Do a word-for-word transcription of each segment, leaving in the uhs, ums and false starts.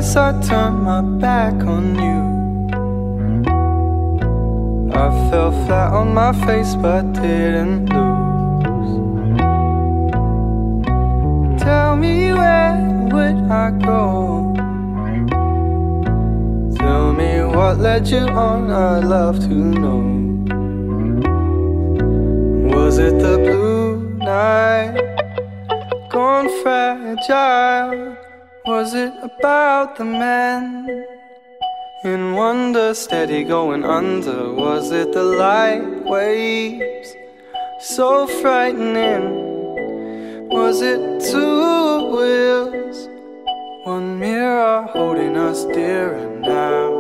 twice I turned my back on you. I fell flat on my face but didn't lose. Tell me, where would I go? Tell me what led you on, I'd love to know. Was it the blue night, gone fragile? Was it about the man in wonder, steady going under? Was it the light waves, so frightening? Was it two wheels, one mirror holding us dearer now?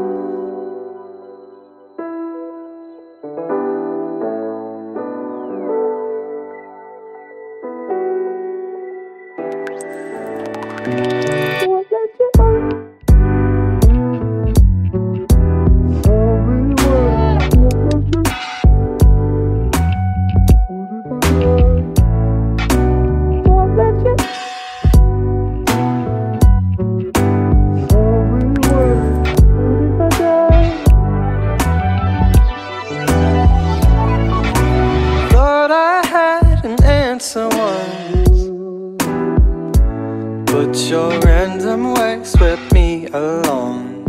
But your random way swept me along.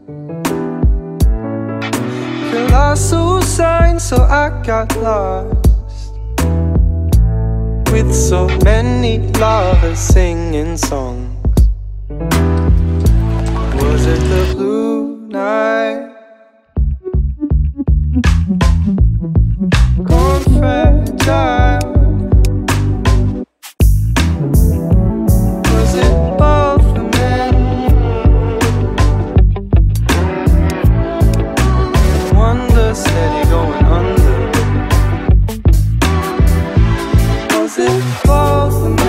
Colossal signs, so I got lost with so many lovers singing songs. Was it the blue night, gone fragile? Steady going under. Was it both?